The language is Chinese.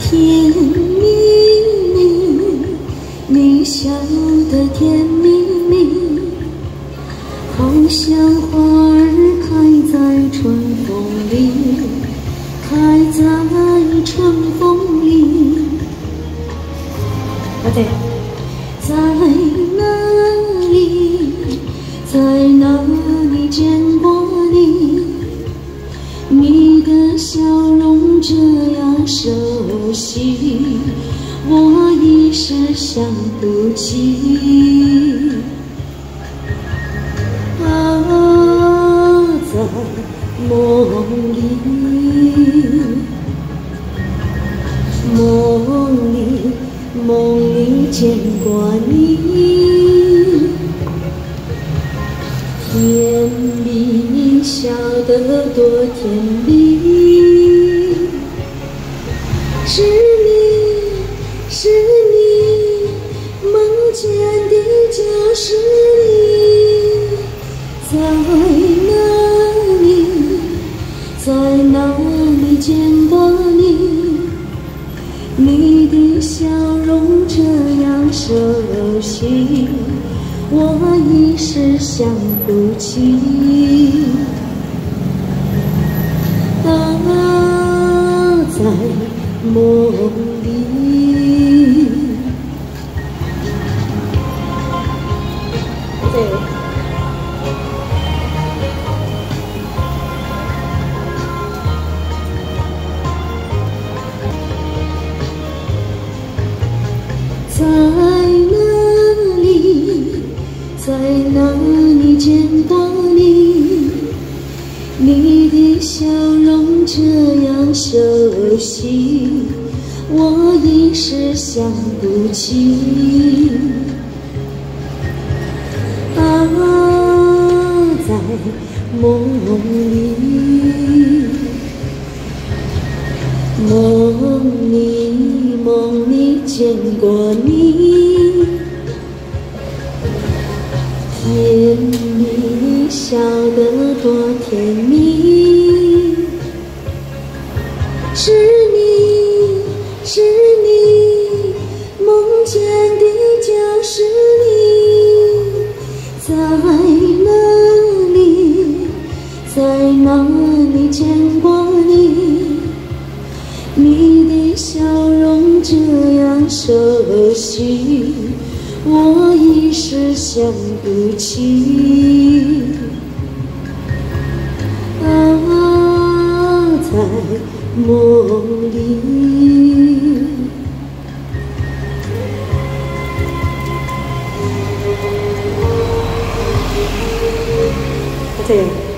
甜蜜蜜，你笑得甜蜜蜜，好像花儿开在春风里，开在春风里。对，在哪里，在哪里见过你？你的笑容这样熟悉，我一时想不起。啊，在梦里，梦里见过你，甜蜜你笑得多甜蜜，是你，是你，梦见的就是你，在哪里，在哪里见过你？你的笑容这样熟悉，我一时想不起。啊，在梦里。在哪里，在哪里见过你？你的笑容这样熟悉，我一时想不起。啊，在梦里，梦里见过你，甜蜜笑得多甜蜜，是你，是你，梦见的就是你，在哪里，在哪里见过你？你的笑容这样熟悉，我一时想不起。啊，在梦里。这样。